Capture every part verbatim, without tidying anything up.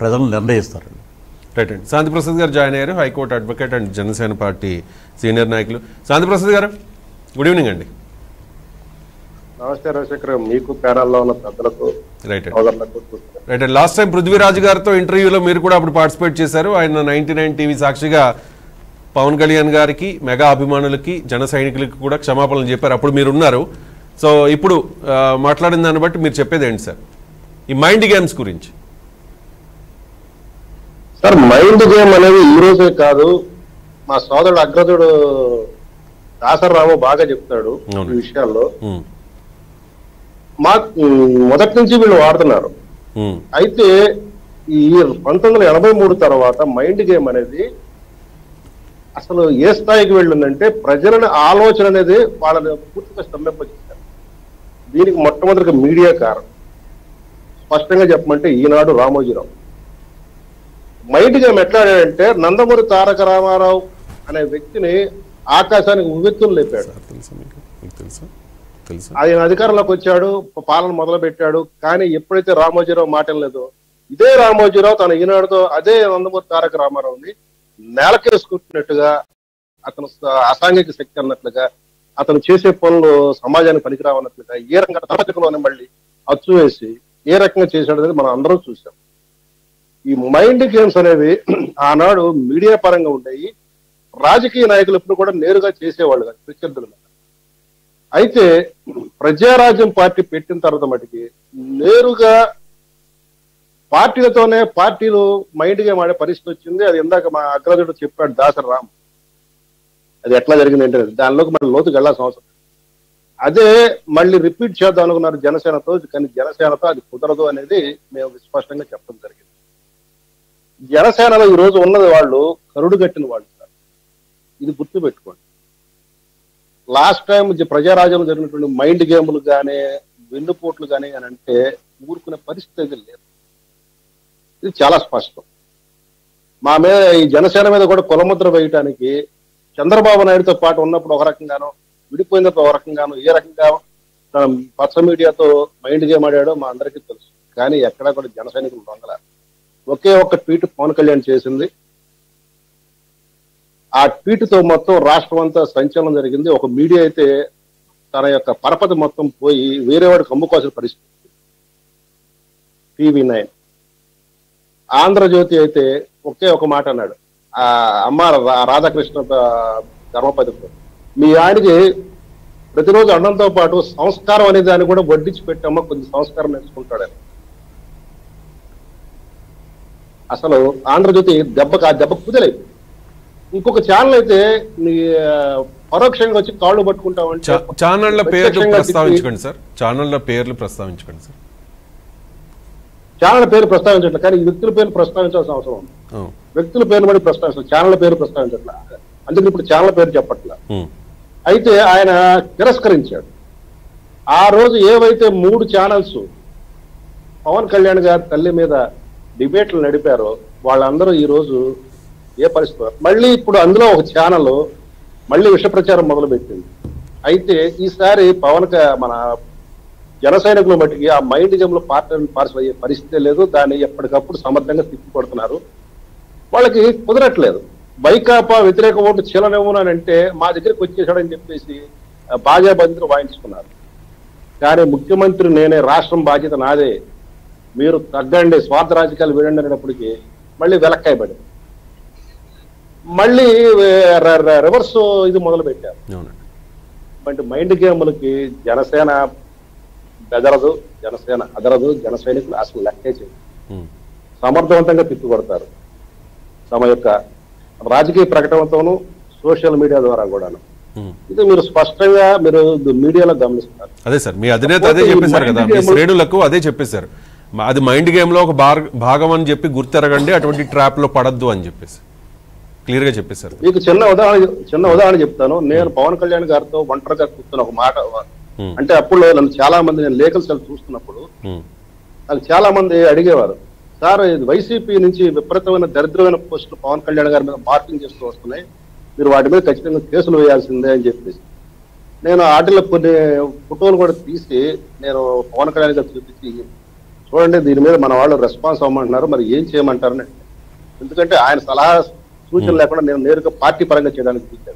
ప్రజలు నిర్ణయిస్తారు. రైట్ అండి. శాంతిప్రసాద్ గారు జాయిన్ అయ్యారు, high court advocate and Janasena party senior నాయకులు. శాంతిప్రసాద్ గారు గుడ్ ఈవినింగ్ అండి. నమస్తే రాజశేఖర్, మీకు ప్యానల్లో ఉన్న పెద్దలకు. రైట్ రైట్ అండి. లాస్ట్ టైం పృథ్వీరాజ్ గారితో ఇంటర్వ్యూలో మీరు కూడా అప్పుడు పార్టిసిపేట్ చేశారు. ఆయన నైన్టీ నైన్ టీవీ సాక్షిగా పవన్ కళ్యాణ్ గారికి, మెగా అభిమానులకి, జన సైనికులకి కూడా క్షమాపణలు చెప్పారు. అప్పుడు మీరు ఉన్నారు. సో ఇప్పుడు మాట్లాడిన దాన్ని బట్టి మీరు చెప్పేది ఏంటి సార్ ఈ మైండ్ గేమ్స్ గురించి? సార్, మైండ్ గేమ్ అనేది ఈ రోజే కాదు, మా సోదరుడు అగ్రజుడు దాసరావు బాగా చెప్తాడు ఈ విషయాల్లో. మా మొదటి నుంచి వీళ్ళు వాడుతున్నారు. అయితే ఈ పంతొమ్మిది వందల ఎనభై మూడు తర్వాత మైండ్ గేమ్ అనేది అసలు ఏ స్థాయికి వెళ్ళిందంటే ప్రజల ఆలోచన అనేది వాళ్ళని పూర్తిగా స్తంభింపజేశారు. దీనికి మొట్టమొదటిగా మీడియా కారణం. స్పష్టంగా చెప్పమంటే ఈనాడు, రామోజీరావు. మైండ్ గేమ్ ఎట్లా అంటే నందమూరి తారక రామారావు అనే వ్యక్తిని ఆకాశానికి ఉవ్వెత్తులు లేపాడు. ఆయన అధికారంలోకి వచ్చాడు, పాలన మొదలు పెట్టాడు. కానీ ఎప్పుడైతే రామోజీరావు మాట లేదో, ఇదే రామోజీరావు తన ఈనాడుతో అదే నందమూరి తారక రామారావుని నేలకేసుకుంటున్నట్టుగా, అతను అసాంఘిక శక్తి అన్నట్లుగా, అతను చేసే పనులు సమాజానికి పనికిరావన్నట్లుగా ఏ రకంగా తరగతిలోనే మళ్ళీ అచ్చు వేసి ఏ రకంగా చేశాడు అనేది మనం అందరం చూసాం. ఈ మైండ్ గేమ్స్ అనేవి ఆనాడు మీడియా పరంగా ఉండేవి. రాజకీయ నాయకులు ఎప్పుడు కూడా నేరుగా చేసేవాళ్ళు కాదు ప్రత్యర్థుల మీద. అయితే ప్రజారాజ్యం పార్టీ పెట్టిన తర్వాత మటుకి నేరుగా పార్టీలతోనే పార్టీలు మైండ్ గేమ్ ఆడే పరిస్థితి వచ్చింది. అది ఇందాక మా అగ్రజుడు చెప్పాడు దాసరామ్. అది ఎట్లా జరిగింది అంటే దానిలోకి మళ్ళీ లోతుకు వెళ్ళాల్సిన అవసరం. అదే మళ్ళీ రిపీట్ చేద్దాం అనుకున్నారు జనసేనతో, కానీ జనసేనతో అది కుదరదు అనేది మేము స్పష్టంగా చెప్పడం జరిగింది. జనసేనలో ఈ రోజు ఉన్నది వాళ్ళు కరుడు కట్టిన వాళ్ళు సార్, ఇది గుర్తు పెట్టుకోండి. లాస్ట్ టైం ప్రజారాజ్యంలో జరిగినటువంటి మైండ్ గేములు కానీ వెన్నుపోట్లు కానీ అని అంటే ఊరుకునే పరిస్థితి లేదు. ఇది చాలా స్పష్టం. మా మీద ఈ జనసేన మీద కూడా కులముద్ర వేయటానికి చంద్రబాబు నాయుడుతో పాటు ఉన్నప్పుడు ఒక రకంగానో, విడిపోయినప్పుడు ఒక రకంగానో, ఏ రకంగా పచ్చ మీడియాతో మైండ్ గేమ్ ఆడాడో మా అందరికీ తెలుసు. కానీ ఎక్కడా కూడా జన సైనికులు దొంగల. ఒకే ఒక్క ట్వీట్ పవన్ కళ్యాణ్ చేసింది. ఆ ట్వీట్ తో మొత్తం రాష్ట్రం అంతా సంచలనం జరిగింది. ఒక మీడియా అయితే తన యొక్క పరపతి మొత్తం పోయి వేరే వాడికి అమ్ముకోవాల్సిన పరిస్థితి. టీవీ నైన్, ఆంధ్రజ్యోతి అయితే ఒకే ఒక మాట అన్నాడు, ఆ అమ్మ రాధాకృష్ణ ధర్మపతి, మీ ఆయనకి ప్రతిరోజు అన్నంతో పాటు సంస్కారం అనే దాన్ని కూడా వడ్డించి పెట్టామో కొంచెం సంస్కారం నేర్చుకుంటాడని. అసలు ఆంధ్రజ్యోతి దెబ్బకు ఆ దెబ్బ కుదలేదు. ఇంకొక ఛానల్ అయితే పరోక్షంగా వచ్చి కాళ్ళు పట్టుకుంటామంటే ఛానళ్ల పేర్లు ప్రస్తావించకండి సార్, ఛానళ్ల పేర్లు ప్రస్తావించకండి సార్. ఛానల్ పేరు ప్రస్తావించట్లేదు, కానీ వ్యక్తుల పేరు ప్రస్తావించాల్సిన అవసరం ఉంది. వ్యక్తుల పేరు బట్టి ప్రస్తావించాలి, ఛానల్ పేరు ప్రస్తావించట్లా. అందుకని ఇప్పుడు ఛానల్ పేరు చెప్పట్లా. అయితే ఆయన తిరస్కరించాడు. ఆ రోజు ఏవైతే మూడు ఛానల్స్ పవన్ కళ్యాణ్ గారి తల్లి మీద డిబేట్లు నడిపారో వాళ్ళందరూ ఈ రోజు ఏ పరిస్థితి, మళ్ళీ ఇప్పుడు అందులో ఒక ఛానల్ మళ్ళీ విష ప్రచారం మొదలు పెట్టింది. అయితే ఈసారి పవన్ మన జన సైనికుల మట్టికి ఆ మైండ్ గేమ్ లో పార్టీ పార్సల్ అయ్యే పరిస్థితి లేదు. దాన్ని ఎప్పటికప్పుడు సమర్థంగా తిప్పి కొడుతున్నారు. వాళ్ళకి కుదరట్లేదు. వైకాపా వ్యతిరేక ఓటు చీలనివ్వనంటే మా దగ్గరికి వచ్చేసాడని చెప్పేసి బాజా బంధువులు వాయించుకున్నారు. కానీ ముఖ్యమంత్రి నేనే, రాష్ట్రం బాధ్యత నాదే, మీరు తగ్గండి, స్వార్థ రాజకీయాలు వీడండి అనేటప్పటికీ మళ్ళీ వెలక్కాయబడి మళ్ళీ రివర్స్ ఇది మొదలు పెట్టారు. అంటే మైండ్ గేములకి జనసేన బెదరదు, జనసేన అదరదు, జన సైనికులు అసలు లెక్కే చేయదు. సమర్థవంతంగా తిప్పి కొడతారు తమ యొక్క రాజకీయ ప్రకటనతోనూ సోషల్ మీడియా ద్వారా కూడాను. ఇది మీరు స్పష్టంగా మీరు మీడియాలో గమనిస్తారు. అదే సార్, మీ అధినేత అదే చెప్పేశారు కదా, మీ శ్రేణులకు అదే చెప్పేశారు. అది మైండ్ గేమ్ లో ఒక భాగం అని చెప్పి గుర్తెరగండి, అటువంటి ట్రాప్ లో పడద్దు అని చెప్పేసి క్లియర్ గా చెప్పేశారు. మీకు చిన్న ఉదాహరణ చిన్న ఉదాహరణ చెప్తాను. నేను పవన్ కళ్యాణ్ గారితో ఒంటరిగా కూర్చున్న ఒక మాట అంటే, అప్పుడు నన్ను చాలా మంది నేను లేఖలు సెల్ చూస్తున్నప్పుడు నాకు చాలా మంది అడిగేవారు, సార్ ఇది వైసీపీ నుంచి విపరీతమైన దరిద్రమైన పోస్టులు పవన్ కళ్యాణ్ గారి మీద మార్కింగ్ చేస్తూ వస్తున్నాయి, మీరు వాటి మీద ఖచ్చితంగా కేసులు వేయాల్సిందే అని చెప్పేసి, నేను వాటిలో కొన్ని ఫోటోలు కూడా తీసి నేను పవన్ కళ్యాణ్ గారు చూపించి చూడండి దీని మీద మన వాళ్ళు రెస్పాన్స్ అవ్వమంటున్నారు, మరి ఏం చేయమంటారని. ఎందుకంటే ఆయన సలహా సూచన లేకుండా నేను నేరుగా పార్టీ పరంగా చేయడానికి చూశాను.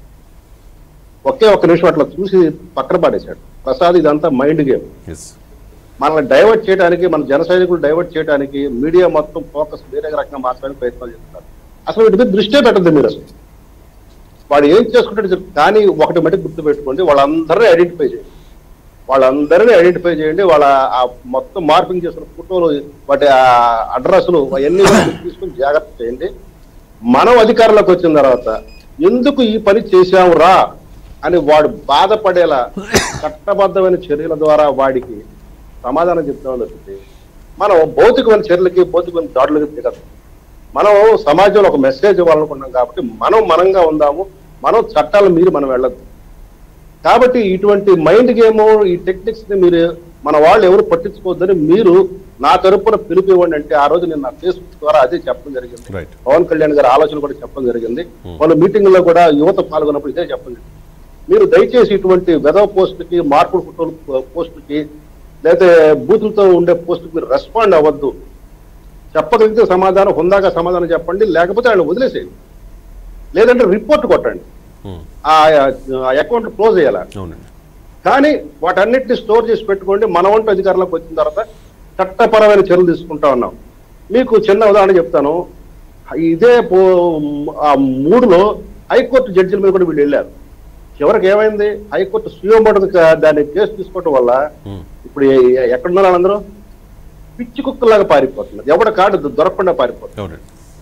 ఒకే ఒక్క నిమిషం అట్లా చూసి పక్కన పడేశాడు. ప్రసాద్ ఇదంతా మైండ్ గేమ్, మనల్ని డైవర్ట్ చేయడానికి, మన జన సైనికులు డైవర్ట్ చేయడానికి మీడియా మొత్తం ఫోకస్ వేరే రకంగా మార్చడానికి ప్రయత్నాలు చేస్తున్నారు. అసలు వీటి మీద దృష్టే పెట్టద్దు మీరు. అసలు వాడు ఏం చేసుకుంటాడు. కానీ ఒకటి మటుకు గుర్తు పెట్టుకోండి, వాళ్ళందరినీ ఐడెంటిఫై చేయండి, వాళ్ళందరినీ ఐడెంటిఫై చేయండి. వాళ్ళ ఆ మొత్తం మార్పింగ్ చేసిన ఫోటోలు, వాటి అడ్రస్లు అవన్నీ తీసుకుని జాగ్రత్త చేయండి. మనం అధికారంలోకి వచ్చిన తర్వాత ఎందుకు ఈ పని చేశాము రా అని వాడు బాధపడేలా చట్టబద్ధమైన చర్యల ద్వారా వాడికి సమాధానం చెప్తామని తప్పితే మనం భౌతికమైన చర్యలకి భౌతికమైన దాడులకి దిగదు. మనం సమాజంలో ఒక మెసేజ్ ఇవ్వాలనుకున్నాం కాబట్టి మనం మనంగా ఉందాము, మనం చట్టాలు మీరు మనం వెళ్ళద్దు. కాబట్టి ఇటువంటి మైండ్ గేమ్, ఈ టెక్నిక్స్ ని మీరు మన వాళ్ళు ఎవరు పట్టించుకోవద్దని మీరు నా తరపున పిలుపు ఇవ్వండి అంటే ఆ రోజు నేను నా ఫేస్బుక్ ద్వారా అదే చెప్పడం జరిగింది. పవన్ కళ్యాణ్ గారి ఆలోచన కూడా చెప్పడం జరిగింది. వాళ్ళ మీటింగ్ లో కూడా యువత పాల్గొన్నప్పుడు ఇదే చెప్పడం జరిగింది. మీరు దయచేసి ఇటువంటి వెదవ పోస్టులకి, మార్పుడు ఫోటోలు పోస్టులకి, లేకపోతే బూతులతో ఉండే పోస్టులకి మీరు రెస్పాండ్ అవ్వద్దు. చెప్పగలిగితే సమాధానం, హుందాగా సమాధానం చెప్పండి, లేకపోతే ఆయన వదిలేసేయండి, లేదంటే రిపోర్ట్ కొట్టండి, ఆ అకౌంట్ క్లోజ్ చేయాలి. కానీ వాటన్నిటిని స్టోర్ చేసి పెట్టుకోండి. మన వంట అధికారంలోకి వచ్చిన తర్వాత చట్టపరమైన చర్యలు తీసుకుంటా ఉన్నాం. మీకు చిన్న ఉదాహరణ చెప్తాను. ఇదే ఆ మూడులో హైకోర్టు జడ్జిల మీద కూడా వీళ్ళు వెళ్ళారు. చివరికి ఏమైంది, హైకోర్టు సుయోమోటో దాన్ని కేసు తీసుకోవటం వల్ల ఇప్పుడు ఎక్కడున్నారు వాళ్ళందరూ పిచ్చి కుక్కలాగా పారిపోతున్నారు. ఎవడ కార్డు దొరకకుండా పారిపోతున్నారు.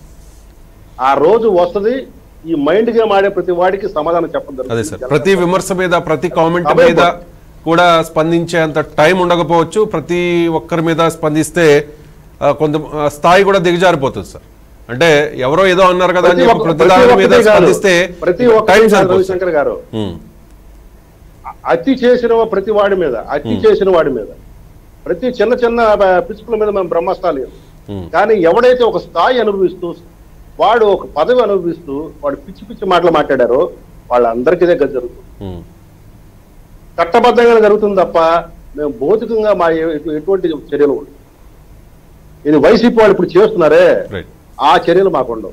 ఆ రోజు వస్తుంది, ఈ మైండ్ గేమ్ ఆడే ప్రతి వాడికి సమాధానం చెప్పడం. ప్రతి విమర్శ మీద, ప్రతి కామెంట్ మీద కూడా స్పందించేంత టైం ఉండకపోవచ్చు. ప్రతి ఒక్కరి మీద స్పందిస్తే కొంత స్థాయి కూడా దిగజారిపోతుంది సార్. అంటే ఎవరో ఏదో అన్నారు కదా అని చెప్పి ప్రతి దాని మీద స్పందిస్తే ప్రతి రవిశంకర్ గారు అతి చేసిన ప్రతి వాడి మీద, అతి చేసిన వాడి మీద, ప్రతి చిన్న చిన్న పిచ్చుకల మీద మనం బ్రహ్మస్థాలు. కానీ ఎవడైతే ఒక స్థాయి అనుభవిస్తూ, వాడు ఒక పదవి అనుభవిస్తూ వాడు పిచ్చి పిచ్చి మాటలు మాట్లాడారో వాళ్ళందరికీ దగ్గర జరుగుతుంది. చట్టబద్ధంగా జరుగుతుంది తప్ప మేము భౌతికంగా మా ఎటువంటి చర్యలు ఉండవు. ఇది వైసీపీ వాళ్ళు ఇప్పుడు చేస్తున్నారే, ఆ చర్యలు మాకు ఉండవు.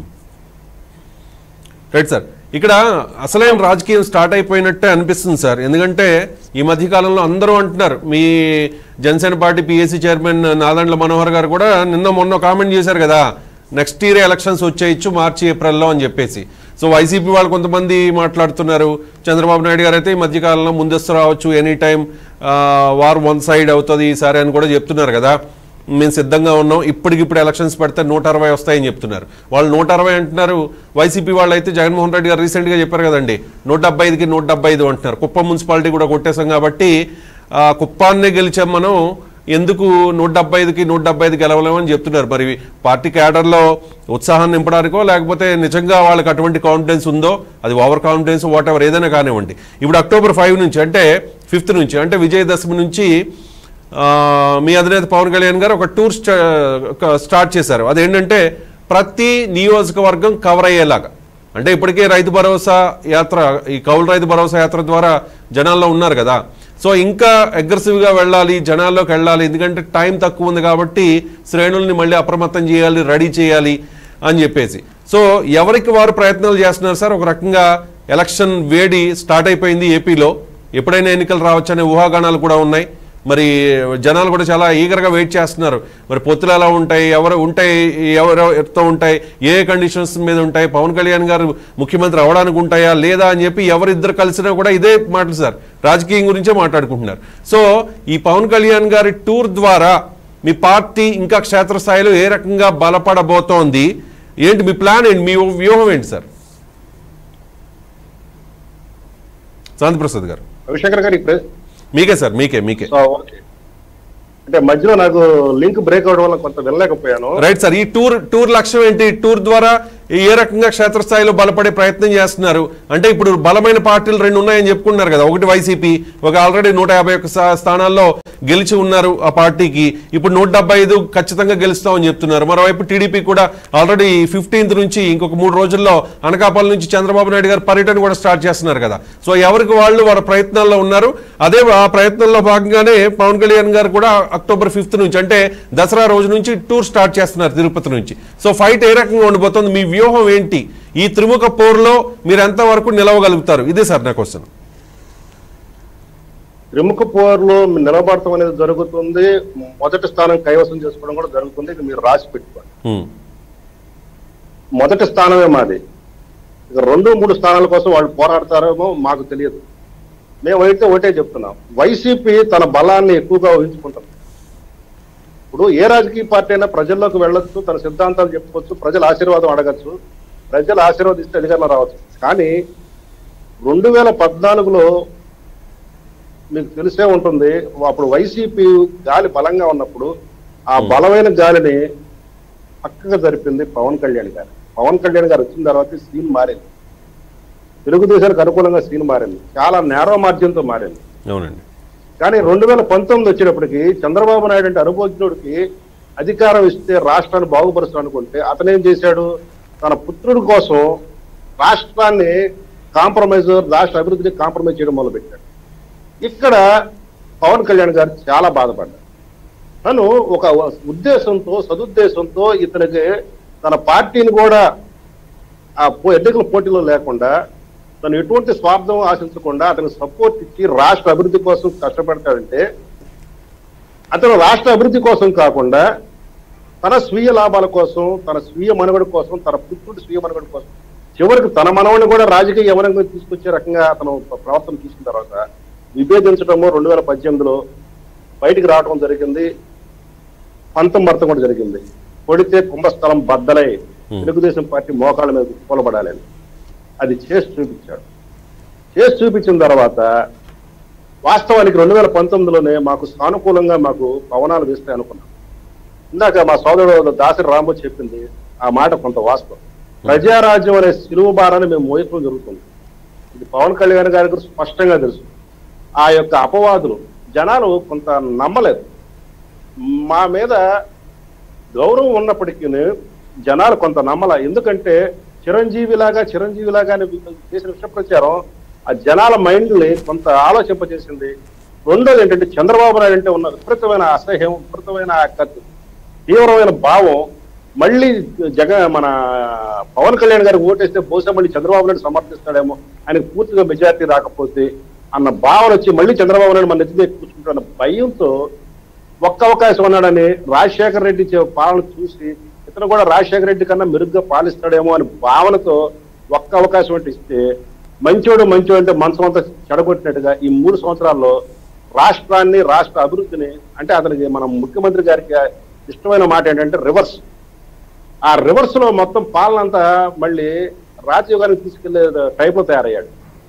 రైట్ సార్, ఇక్కడ అసలైన రాజకీయం స్టార్ట్ అయిపోయినట్టే అనిపిస్తుంది సార్. ఎందుకంటే ఈ మధ్య కాలంలో అందరూ అంటున్నారు, మీ Janasena party PSC chairman Nadendla Manohar గారు కూడా నిన్న మొన్న కామెంట్ చేశారు కదా, నెక్స్ట్ ఇయర్ ఎలక్షన్స్ వచ్చేయచ్చు మార్చి ఏప్రిల్లో అని చెప్పేసి. సో వైసీపీ వాళ్ళు కొంతమంది మాట్లాడుతున్నారు, చంద్రబాబు నాయుడు గారు అయితే ఈ మధ్యకాలంలో ముందస్తు రావచ్చు, any time war one side అవుతుంది ఈసారి అని కూడా చెప్తున్నారు కదా. మేము సిద్ధంగా ఉన్నాం, ఇప్పటికిప్పుడు ఎలక్షన్స్ పెడితే నూట అరవై వస్తాయని చెప్తున్నారు. వాళ్ళు నూట అరవై అంటున్నారు. వైసీపీ వాళ్ళు అయితే జగన్మోహన్ రెడ్డి గారు రీసెంట్గా చెప్పారు కదండి, నూట డెబ్బై ఐదుకి నూట డెబ్బై ఐదు అంటున్నారు. కుప్పం మున్సిపాలిటీ కూడా కొట్టేశాం కాబట్టి కుప్పాన్నే గెలిచాం మనం, ఎందుకు నూట డెబ్బై ఐదుకి నూట డెబ్బై ఐదు గెలవలేమని చెప్తున్నారు. మరి పార్టీ క్యాడర్లో ఉత్సాహాన్ని నింపడానికో లేకపోతే నిజంగా వాళ్ళకి అటువంటి కాన్ఫిడెన్స్ ఉందో, అది ఓవర్ కాన్ఫిడెన్స్ వాట్ ఎవర్ ఏదైనా కానివ్వండి. ఇప్పుడు అక్టోబర్ ఫైవ్ నుంచి అంటే ఫిఫ్త్ నుంచి అంటే విజయదశమి నుంచి మీ అధినేత పవన్ కళ్యాణ్ గారు ఒక టూర్ స్టార్ట్ చేశారు. అదేంటంటే ప్రతి నియోజకవర్గం కవర్ అయ్యేలాగా. అంటే ఇప్పటికే రైతు భరోసా యాత్ర, ఈ కౌలు రైతు భరోసా యాత్ర ద్వారా జనాల్లో ఉన్నారు కదా. సో ఇంకా అగ్రెసివ్గా వెళ్ళాలి, జనాల్లోకి వెళ్ళాలి, ఎందుకంటే టైం తక్కువ ఉంది కాబట్టి శ్రేణుల్ని మళ్ళీ అప్రమత్తం చేయాలి, రెడీ చేయాలి అని చెప్పేసి. సో ఎవరికి వారు ప్రయత్నాలు చేస్తున్నారు సార్. ఒక రకంగా ఎలక్షన్ వేడి స్టార్ట్ అయిపోయింది ఏపీలో, ఎప్పుడైనా ఎన్నికలు రావచ్చనే ఊహాగానాలు కూడా ఉన్నాయి. మరి జనాలు కూడా చాలా ఈగర్గా వెయిట్ చేస్తున్నారు. మరి పొత్తులు ఎలా ఉంటాయి, ఎవరు ఉంటాయి, ఎవరితో ఉంటాయి, ఏ కండిషన్స్ మీద ఉంటాయి, పవన్ కళ్యాణ్ గారు ముఖ్యమంత్రి అవడానికి ఉంటాయా లేదా అని చెప్పి ఎవరిద్దరు కలిసినా కూడా ఇదే మాటలు సార్, రాజకీయం గురించే మాట్లాడుకుంటున్నారు. సో ఈ పవన్ కళ్యాణ్ గారి టూర్ ద్వారా మీ పార్టీ ఇంకా క్షేత్రస్థాయిలో ఏ రకంగా బలపడబోతోంది, ఏంటి మీ ప్లాన్ ఏంటి, మీ వ్యూహం ఏంటి సార్? శాంతిప్రసాద్ గారు. రవిశంకర్ గారు మీకే సార్, మీకే మీకే అంటే మధ్యలో నాకు లింక్ బ్రేక్ అవడం వల్ల కొంత వెళ్ళలేకపోయాను. రైట్ సార్, ఈ టూర్ టూర్ లక్ష్యం ఏంటి, టూర్ ద్వారా ఏ రకంగా క్షేత్రస్థాయిలో బలపడే ప్రయత్నం చేస్తున్నారు? అంటే ఇప్పుడు బలమైన పార్టీలు రెండు ఉన్నాయని చెప్పుకున్నారు కదా, ఒకటి వైసీపీ, ఒక ఆల్రెడీ నూట యాభై ఒక్క స్థానాల్లో గెలిచి ఉన్నారు ఆ పార్టీకి, ఇప్పుడు నూట డెబ్బై ఐదు ఖచ్చితంగా గెలుస్తామని చెప్తున్నారు. మరోవైపు టీడీపీ కూడా ఆల్రెడీ ఫిఫ్టీన్త్ నుంచి ఇంకొక మూడు రోజుల్లో అనకాపల్లి నుంచి చంద్రబాబు నాయుడు గారు పర్యటన కూడా స్టార్ట్ చేస్తున్నారు కదా. సో ఎవరికి వాళ్ళు వాళ్ళ ప్రయత్నాల్లో ఉన్నారు. అదే ఆ ప్రయత్నంలో భాగంగానే పవన్ కళ్యాణ్ గారు కూడా అక్టోబర్ ఫిఫ్త్ నుంచి అంటే దసరా రోజు నుంచి టూర్ స్టార్ట్ చేస్తున్నారు తిరుపతి నుంచి. సో ఫైట్ ఏ రకంగా ఉండబోతోంది? మీ వ్యూహం ఏంటి? ఈ త్రిముఖ పోరులో మీరు ఎంత వరకు నిలవగలుగుతారు? ఇదే సార్ నా క్వశ్చన్. త్రిముఖ పోరులో నిలబడటం అనేది జరుగుతుంది. మొదటి స్థానం కైవసం చేసుకోవడం కూడా జరుగుతుంది. ఇది మీరు రాసి పెట్టుకోండి. మొదటి స్థానమే మాది. ఇక రెండు మూడు స్థానాల కోసం వాళ్ళు పోరాడతారేమో మాకు తెలియదు. మేమైతే ఒకటే చెప్తున్నాం, వైసీపీ తన బలాన్ని ఎక్కువగా ఊహించుకుంటుంది. ఇప్పుడు ఏ రాజకీయ పార్టీ అయినా ప్రజల్లోకి వెళ్ళొచ్చు, తన సిద్ధాంతాలు చెప్పుకోవచ్చు, ప్రజల ఆశీర్వాదం అడగచ్చు, ప్రజలు ఆశీర్వదిస్తే అధికారంలో రావచ్చు. కానీ రెండు వేల పద్నాలుగులో మీకు తెలిసే ఉంటుంది, అప్పుడు వైసీపీ గాలి బలంగా ఉన్నప్పుడు ఆ బలమైన గాలిని పక్కగా జరిపింది పవన్ కళ్యాణ్ గారు. పవన్ కళ్యాణ్ గారు వచ్చిన తర్వాత సీన్ మారింది. తెలుగుదేశానికి అనుకూలంగా సీన్ మారింది. చాలా నేరో మార్జిన్తో మారింది. అవునండి. కానీ రెండు వేల పంతొమ్మిది వచ్చేటప్పటికి చంద్రబాబు నాయుడు అంటే అనుభవజ్ఞుడికి అధికారం ఇస్తే రాష్ట్రాన్ని బాగుపరుస్తాడు అనుకుంటే అతనేం చేశాడు? తన పుత్రుడి కోసం రాష్ట్రాన్ని కాంప్రమైజ్, రాష్ట్ర అభివృద్ధిని కాంప్రమైజ్ చేయడం మొదలుపెట్టాడు. ఇక్కడ పవన్ కళ్యాణ్ గారు చాలా బాధపడ్డారు. తను ఒక ఉద్దేశంతో, సదుద్దేశంతో ఇతనికి తన పార్టీని కూడా ఆ ఎన్నికల పోటీలో లేకుండా, తను ఎటువంటి స్వార్థం ఆశించకుండా అతనికి సపోర్ట్ ఇచ్చి రాష్ట్ర అభివృద్ధి కోసం కష్టపడతాడంటే, అతను రాష్ట్ర అభివృద్ధి కోసం కాకుండా తన స్వీయ లాభాల కోసం, తన స్వీయ మనుగడ కోసం, తన పుత్రుడి స్వీయ మనుగడ కోసం, చివరికి తన మనవడిని కూడా రాజకీయ యవనంగా తీసుకొచ్చే రకంగా అతను ప్రవర్తన తీసుకున్న తర్వాత విభేదించడము రెండు వేల పద్దెనిమిదిలో బయటికి రావడం జరిగింది. పంతం భర్త కూడా జరిగింది. కొడితే కుంభస్థలం బద్దలై తెలుగుదేశం పార్టీ మోకాళ్ళ మీద కూలబడాలని అది చేసి చూపించాడు. చేసి చూపించిన తర్వాత వాస్తవానికి రెండు వేల పంతొమ్మిదిలోనే మాకు సానుకూలంగా మాకు పవనాలు వేస్తాయి అనుకున్నాం. ఇందాక మా సోదరుడు దాసరి రాంబో చెప్పింది ఆ మాట కొంత వాస్తవం. ప్రజారాజ్యం అనే సిలువ భారాన్ని మేము మోయటం జరుగుతుంది. ఇది పవన్ కళ్యాణ్ గారికి స్పష్టంగా తెలుసు. ఆ యొక్క అపవాదులు జనాలు కొంత నమ్మలేదు. మా మీద గౌరవం ఉన్నప్పటికీ జనాలు కొంత నమ్మల. ఎందుకంటే చిరంజీవిలాగా చిరంజీవిలాగా చేసిన విషయ ప్రచారం ఆ జనాల మైండ్ని కొంత ఆలోచింపజేసింది. రెండోది ఏంటంటే చంద్రబాబు నాయుడు అంటే ఉన్న విపరీతమైన అసహ్యం, విపరీతమైన తీవ్రమైన భావం. మళ్ళీ జగ మన పవన్ కళ్యాణ్ గారికి ఓటేస్తే బహుశా మళ్ళీ చంద్రబాబు నాయుడు సమర్థిస్తాడేమో, ఆయనకు పూర్తిగా మెజార్టీ రాకపోతే అన్న భావన వచ్చి మళ్ళీ చంద్రబాబు నాయుడు మన నెత్తి కూర్చుంటాడన్న భయంతో ఒక్క అవకాశం ఉన్నాడని రాజశేఖర రెడ్డి పాలన చూసి ఇతను కూడా రాజశేఖర రెడ్డి కన్నా మెరుగ్గా పాలిస్తాడేమో అని భావనతో ఒక్క అవకాశం అంటే ఇస్తే మంచోడు మంచోడు అంటే మనసు అంతా చెడగొట్టినట్టుగా ఈ మూడు సంవత్సరాల్లో రాష్ట్రాన్ని, రాష్ట్ర అభివృద్ధిని, అంటే అతనికి మనం ముఖ్యమంత్రి గారికి ఇష్టమైన మాట ఏంటంటే రివర్స్. ఆ రివర్స్ లో మొత్తం పాలన అంతా మళ్ళీ రాజీవ్ గారికి తీసుకెళ్లే టైప్లో తయారయ్యాడు.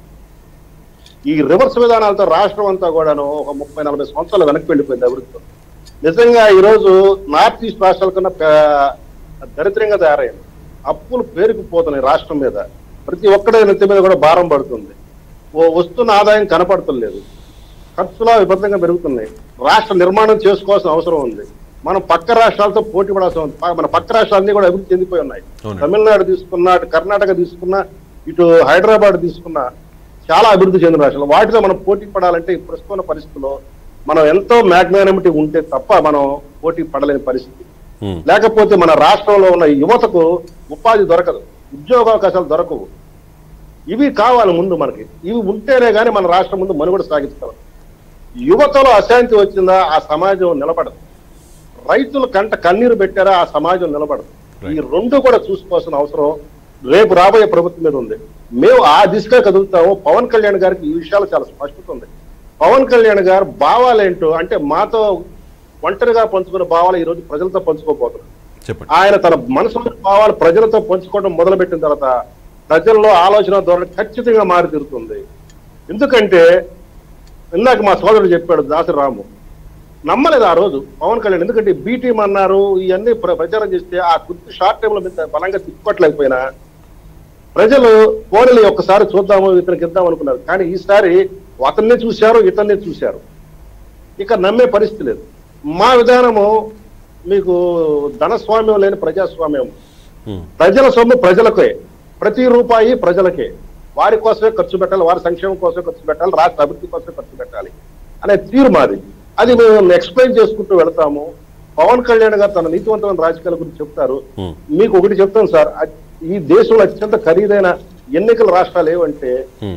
ఈ రివర్స్ విధానాలతో రాష్ట్రం అంతా కూడాను ఒక ముప్పై నలభై సంవత్సరాలు వెనక్కి వెళ్ళిపోయింది అభివృద్ధితో. నిజంగా ఈరోజు నార్త్ ఈస్ట్ రాష్ట్రాల కన్నా దరిద్రంగా తయారయ్యింది. అప్పులు పేరుకుపోతున్నాయి రాష్ట్రం మీద. ప్రతి ఒక్కడే నెత్తి మీద కూడా భారం పడుతుంది. ఓ వస్తున్న ఆదాయం కనపడతలేదు. ఖర్చులా విపరీతంగా పెరుగుతున్నాయి. రాష్ట్ర నిర్మాణం చేసుకోవాల్సిన అవసరం ఉంది. మనం పక్క రాష్ట్రాలతో పోటీ పడాల్సిన ఉంది. మన పక్క రాష్ట్రాలన్నీ కూడా అభివృద్ధి చెందిపోయి ఉన్నాయి. తమిళనాడు తీసుకున్నా, అటు కర్ణాటక తీసుకున్నా, ఇటు హైదరాబాద్ తీసుకున్నా చాలా అభివృద్ధి చెందిన రాష్ట్రాలు. వాటిలో మనం పోటీ పడాలంటే ప్రస్తుత పరిస్థితుల్లో మనం ఎంతో మ్యాగ్నానిమిటీ ఉంటే తప్ప మనం పోటీ పడలేని పరిస్థితి. లేకపోతే మన రాష్ట్రంలో ఉన్న యువతకు ఉపాధి దొరకదు, ఉద్యోగ అవకాశాలు దొరకవు. ఇవి కావాలి ముందు మనకి. ఇవి ఉంటేనే కానీ మన రాష్ట్రం ముందు మనుగడ సాగిస్తాం. యువతలో అశాంతి వచ్చిందా ఆ సమాజం నిలబడదు. రైతులు కంట కన్నీరు పెట్టారా ఆ సమాజం నిలబడదు. ఈ రెండు కూడా చూసుకోవాల్సిన అవసరం రేపు రాబోయే ప్రభుత్వం మీద ఉంది. మేము ఆ దిశగా కదులుతాము. పవన్ కళ్యాణ్ గారికి ఈ విషయాలు చాలా స్పష్టత ఉంది. పవన్ కళ్యాణ్ గారు భావాలేంటో అంటే మాతో ఒంటరిగా పంచుకునే భావాలు ఈ రోజు ప్రజలతో పంచుకోబోతున్నారు. ఆయన తన మనసులో భావాలు ప్రజలతో పంచుకోవడం మొదలుపెట్టిన తర్వాత ప్రజల్లో ఆలోచన ధోరణి ఖచ్చితంగా మారి తీరుతుంది. ఎందుకంటే ఇందాక మా సోదరుడు చెప్పాడు దాసరి రాము, నమ్మలేదు ఆ రోజు పవన్ కళ్యాణ్. ఎందుకంటే బీ టీం అన్నారు, ఇవన్నీ ప్రచారం చేస్తే ఆ కొద్ది షార్ట్ టైంలో మీద బలంగా తిప్పుకోవట్లేకపోయినా ప్రజలు పోనీ ఒక్కసారి చూద్దాము ఇతనికి ఇద్దాం అనుకున్నారు. కానీ ఈసారి అతన్నే చూశారు, ఇతన్నే చూశారు, ఇక నమ్మే పరిస్థితి లేదు. మా విధానము మీకు ధనస్వామ్యం లేని ప్రజాస్వామ్యం. ప్రజల సొమ్ము ప్రజలకే, ప్రతి రూపాయి ప్రజలకే, వారి కోసమే ఖర్చు పెట్టాలి, వారి సంక్షేమం కోసమే ఖర్చు పెట్టాలి, రాష్ట్ర అభివృద్ధి కోసమే ఖర్చు పెట్టాలి అనే తీరు మాది. అది మేము ఎక్స్ప్లెయిన్ చేసుకుంటూ వెళ్తాము. పవన్ కళ్యాణ్ గారు తన నీతివంతమైన రాజకీయాల గురించి చెప్తారు. మీకు ఒకటి చెప్తాను సార్, ఈ దేశంలో అత్యంత ఖరీదైన ఎన్నికల రాష్ట్రాలు ఏవంటే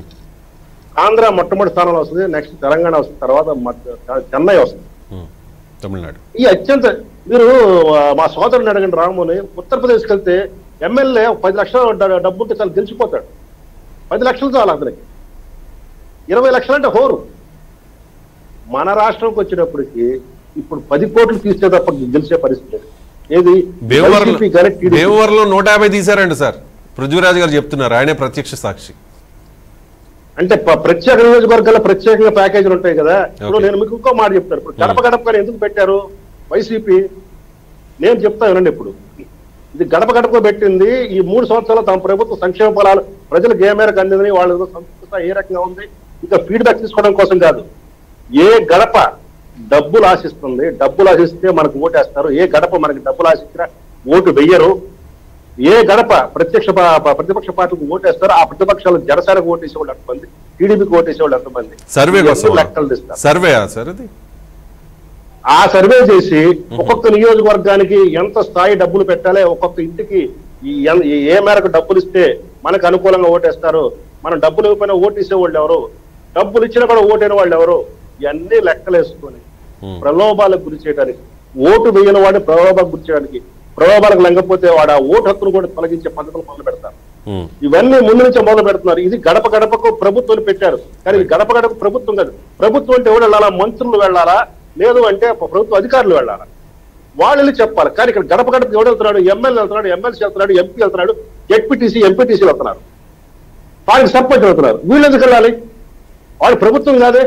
ఆంధ్ర మొట్టమొదటి స్థానంలో వస్తుంది, నెక్స్ట్ తెలంగాణ వస్తుంది, తర్వాత చెన్నై వస్తుంది, తమిళనాడు. ఈ అత్యంత మీరు మా సోదరుని అడగండి రాముని, ఉత్తరప్రదేశ్కి వెళ్తే ఎమ్మెల్యే పది లక్షల డబ్బు ఉంటే చాలా గెలిచిపోతాడు. పది లక్షలు చాలు అతనికి, ఇరవై లక్షలు అంటే హోరు. మన రాష్ట్రంకి వచ్చేటప్పటికి ఇప్పుడు పది కోట్లు తీస్తే తప్ప గెలిచే పరిస్థితి ఏది? దేవవరంలో నూట యాభై తీశారండి సార్, పృథ్వీరాజ్ గారు చెప్తున్నారు, ఆయనే ప్రత్యక్ష సాక్షి. అంటే ప్రత్యేక నియోజకవర్గాల్లో ప్రత్యేకంగా ప్యాకేజీలు ఉంటాయి కదా. ఇప్పుడు నేను మీకు ఇంకో మాట చెప్తాను. ఇప్పుడు గడప గడప కానీ ఎందుకు పెట్టారు వైసీపీ? నేను చెప్తా వినండి. ఇప్పుడు ఇది గడప గడప పెట్టింది ఈ మూడు సంవత్సరాలు తమ ప్రభుత్వ సంక్షేమ ఫలాలు ప్రజలకు ఏ మేరకు అందిందని, వాళ్ళ సంస్కృత ఏ రకంగా ఉంది, ఇంకా ఫీడ్బ్యాక్ తీసుకోవడం కోసం కాదు. ఏ గడప డబ్బులు ఆశిస్తుంది, డబ్బులు ఆశిస్తే మనకు ఓటేస్తారు. ఏ గడప మనకి డబ్బులు ఆశించినా ఓటు వెయ్యరు. ఏ గడప ప్రత్యక్ష ప్రతిపక్ష పార్టీకి ఓటేస్తారు, ఆ ప్రతిపక్షాలు జనసేనకు ఓటేసేవాళ్ళు ఎంతమంది, టీడీపీకి ఓటేసేవాళ్ళు ఎంతమంది, సర్వే లెక్కలు తీస్తారు. సర్వే సార్ అది ఆ సర్వే చేసి ఒక్కొక్క నియోజకవర్గానికి ఎంత స్థాయి డబ్బులు పెట్టాలి, ఒక్కొక్క ఇంటికి ఏ మేరకు డబ్బులు ఇస్తే మనకు అనుకూలంగా ఓటేస్తారు, మనం డబ్బులు ఇవ్వకపోయినా ఓటేసే వాళ్ళు ఎవరు, డబ్బులు ఇచ్చినా కూడా ఓటైన వాళ్ళు ఎవరు, ఇవన్నీ లెక్కలేసుకొని ప్రలోభాలకు గురి చేయడానికి, ఓటు వేయని వాడిని ప్రలోభాలకు గురి చేయడానికి, ప్రలోభాలకు లెంగపోతే వాడు ఆ ఓటు హక్కును కూడా తొలగించే పద్ధతులు మొదలు పెడతారు. ఇవన్నీ ముందు నుంచే మొదలు పెడుతున్నారు. ఇది గడప గడపకు ప్రభుత్వం పెట్టారు, కానీ ఇది గడప గడప ప్రభుత్వం కాదు. ప్రభుత్వం అంటే ఎవరు వెళ్ళాలా? మంత్రులు వెళ్ళాలా, లేదు అంటే ప్రభుత్వ అధికారులు వెళ్ళాలా, వాళ్ళు చెప్పాలి. కానీ ఇక్కడ గడప గడపకు ఎవడు వెళ్తున్నాడు? ఎమ్మెల్యే వెళ్తున్నాడు, ఎమ్మెల్సీ వెళ్తున్నాడు, ఎంపీ వెళ్తున్నాడు, జెడ్పీటీసీ ఎంపీటీసీ వెళ్తున్నారు, వాళ్ళకి సర్పంచ్ వెళ్తున్నారు. వీళ్ళు ఎందుకు వెళ్ళాలి? వాళ్ళు ప్రభుత్వం కాదే,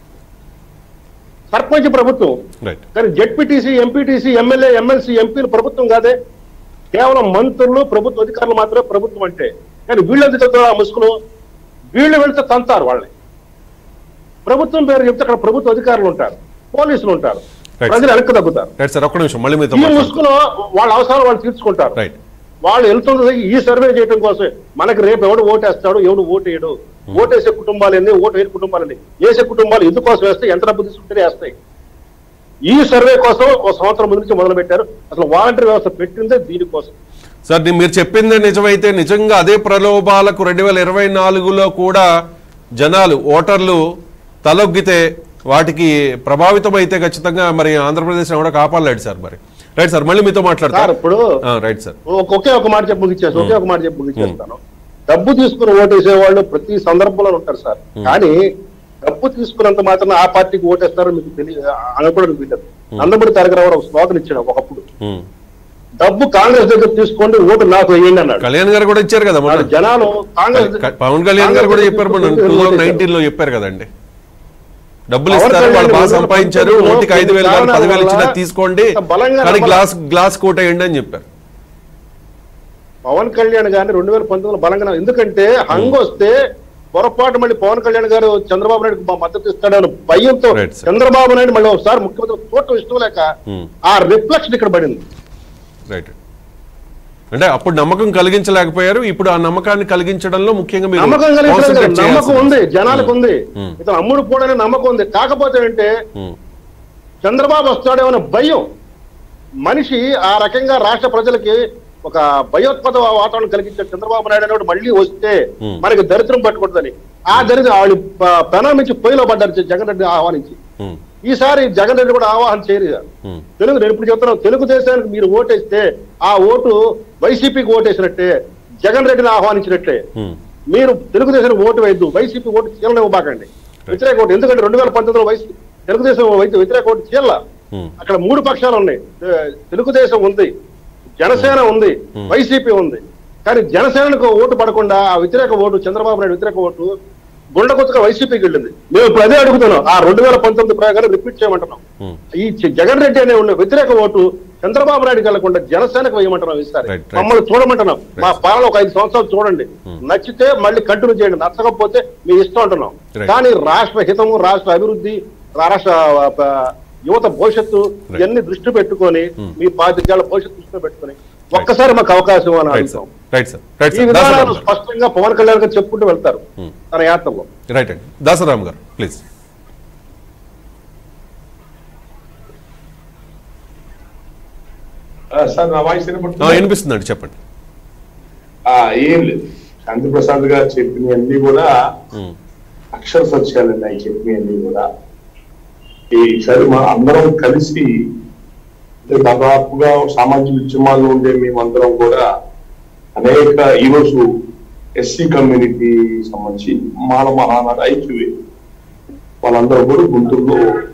సర్పంచ్ ప్రభుత్వం. కానీ జెడ్పీటీసీ ఎంపీటీసీ ఎమ్మెల్యే ఎమ్మెల్సీ ఎంపీలు ప్రభుత్వం కాదే, కేవలం మంత్రులు ప్రభుత్వ అధికారులు మాత్రమే ప్రభుత్వం అంటే. కానీ వీళ్ళు ఎందుకు వెళ్తారు ఆ ముసుగులు? వీళ్ళు వెళ్తే తంతారు వాళ్ళని. ప్రభుత్వం పేరు చెప్తే అక్కడ ప్రభుత్వ అధికారులు ఉంటారు, పోలీసులు ఉంటారు, ప్రజలు వెనక్కి తగ్గుతారు. ఈ ముసుగులో వాళ్ళ అవసరాలు వాళ్ళు తీర్చుకుంటారు. వాళ్ళు వెళ్తున్నది ఈ సర్వే చేయడం కోసమే. మనకి రేపు ఎవడు ఓటేస్తాడు, ఎవడు ఓటేయడు, ఓటేసే కుటుంబాలు ఎన్ని, ఓటు వేసే కుటుంబాలు ఎన్ని, వేసే కుటుంబాలు ఎందుకోసం వేస్తాయి, ఎంత డబ్బు తీసుకుంటే వేస్తాయి. ఈ సర్వే కోసం ఒక సంవత్సరం ముందు నుంచి మొదలు పెట్టారు. అసలు వాలంటీర్ వ్యవస్థ పెట్టిందే దీనికోసం. సార్ మీరు చెప్పిందే నిజమైతే, నిజంగా అదే ప్రలోభాలకు రెండు వేల ఇరవై నాలుగులో కూడా జనాలు ఓటర్లు తలొగ్గితే, వాటికి ప్రభావితం అయితే ఖచ్చితంగా మరి ఆంధ్రప్రదేశ్ కూడా కాపాడలేడు సార్. మరి రైట్ సార్, మళ్ళీ మీతో మాట్లాడతారు. ఇప్పుడు రైట్ సార్, ఒకే ఒక మాట చెప్పి ముగిచ్చేసి ఒకే ఒక మాట చెప్పి ముగిచ్చేస్తాను. డబ్బు తీసుకుని ఓటేసే వాళ్ళు ప్రతి సందర్భంలో ఉంటారు సార్. కానీ డబ్బు తీసుకున్నంత మాత్రం ఆ పార్టీకి ఓటేస్తారో మీకు తెలియదు, అనుకోవడం వీళ్ళదు. నందమూరి తారక రామారావు ఒక స్లోగన్ ఇచ్చాడు ఒకప్పుడు, డబ్బు కాంగ్రెస్ దగ్గర తీసుకోండి, ఓటు నాకు వేయండి అన్నాడు. కళ్యాణ్ గారు కూడా ఇచ్చారు కదా జనాలు. కాంగ్రెస్ పవన్ కళ్యాణ్ గారు కూడా చెప్పారు, టూ థౌసండ్ నైన్టీన్ లో చెప్పారు కదండి, డబ్బులు ఇస్తారు, వాళ్ళు బాగా సంపాదించారు, నూటికి ఐదు వేలు కానీ పదివేలు ఇచ్చినా తీసుకోండి, కానీ గ్లాస్ గ్లాస్ కోట వేయండి అని చెప్పారు. పవన్ కళ్యాణ్ గారిని రెండు వేల పంతొమ్మిదిలో బలంగా, ఎందుకంటే హంగ్ వస్తే పొరపాటు మళ్ళీ పవన్ కళ్యాణ్ గారు చంద్రబాబు నాయుడు మద్దతు ఇస్తాడని భయంతో చంద్రబాబు నాయుడు మళ్ళీ ఒకసారి ముఖ్యమంత్రి చూడటం ఇష్టం లేక ఆ రిఫ్లెక్షన్ ఇక్కడ పడింది. రైట్, అంటే అప్పుడు నమ్మకం కలిగించలేకపోయారు, ఇప్పుడు ఆ నమ్మకాన్ని కలిగించడంలో ముఖ్యంగా నమ్మకం కలిగించలేదు. నమ్మకం ఉంది, జనాలకు ఉంది, ఇతను అమ్ముడు పోవడానికి నమ్మకం ఉంది. కాకపోతే అంటే చంద్రబాబు వస్తాడేమన్న భయం. మనిషి ఆ రకంగా రాష్ట్ర ప్రజలకి ఒక భయోత్పద వాతావరణం కలిగించారు. చంద్రబాబు నాయుడు అనేవాడు మళ్ళీ వస్తే మనకి దరిద్రం పట్టుకుంటుందని, ఆ దరిద్రం వాళ్ళు పెనం నుంచి పొయ్యిలో పడ్డారు జగన్ రెడ్డి ఆహ్వానించి. ఈసారి జగన్ రెడ్డి కూడా ఆహ్వానం చేయరు. తెలుగు నేను ఇప్పుడు చెప్తున్నాను, తెలుగుదేశానికి మీరు ఓటేస్తే ఆ ఓటు వైసీపీకి ఓటేసినట్టే, జగన్ రెడ్డిని ఆహ్వానించినట్టే. మీరు తెలుగుదేశానికి ఓటు వేయద్దు, వైసీపీ ఓటు చీలనివ్వబాకండి, వ్యతిరేక ఓటు. ఎందుకంటే రెండు వేల పంతొమ్మిదిలో వైసీ తెలుగుదేశం వ్యతిరేక ఓటు చీల. అక్కడ మూడు పక్షాలు ఉన్నాయి, తెలుగుదేశం ఉంది, జనసేన ఉంది, వైసీపీ ఉంది. కానీ జనసేనకు ఓటు పడకుండా ఆ వ్యతిరేక ఓటు, చంద్రబాబు నాయుడు వ్యతిరేక ఓటు గుండెకొత్తగా వైసీపీకి వెళ్ళింది. మేము ఇప్పుడు అదే అడుగుతున్నాం, ఆ రెండు వేల పంతొమ్మిది ప్రకారం రిపీట్ చేయమంటున్నాం. ఈ జగన్ రెడ్డి అనే ఉన్న వ్యతిరేక ఓటు చంద్రబాబు నాయుడుకి వెళ్లకుండా జనసేనకు వేయమంటున్నాం. ఈసారి మమ్మల్ని చూడమంటున్నాం, మా పాలన ఒక ఐదు సంవత్సరాలు చూడండి, నచ్చితే మళ్ళీ కంటిన్యూ చేయండి, నచ్చకపోతే మీ ఇష్టం అంటున్నాం. కానీ రాష్ట్ర హితము, రాష్ట్ర అభివృద్ధి, రాష్ట్ర యువత భవిష్యత్తు ఇవన్నీ దృష్టి పెట్టుకొని మీ పాతికేళ్ల భవిష్యత్తు దృష్టిలో పెట్టుకొని ఒక్కసారి మాకు అవకాశం అని అడుగుతాం. ఈ విధానాలు స్పష్టంగా పవన్ కళ్యాణ్ గారు చెప్పుకుంటూ వెళ్తారు తన యాత్రలో. రైట్ అండి. దాసరామ్ గారు ప్లీజ్. సార్ నా వాయిస్ వినిపిస్తుందండి, చెప్పండి. ఏం లేదు, శాంతిప్రసాద్ గారు చెప్పినవన్నీ కూడా అక్షర సత్యాలండి. అవి చెప్పినవన్నీ కూడా ఈసారి మా అందరం కలిసి దాదాపుగా సామాజిక ఉద్యమాల్లో ఉండే మేమందరం కూడా అనేక ఈరోజు ఎస్సీ కమ్యూనిటీ సంబంధించి మాల మహానాడు ఐక్యవే వాళ్ళందరూ కూడా గుంటూరులో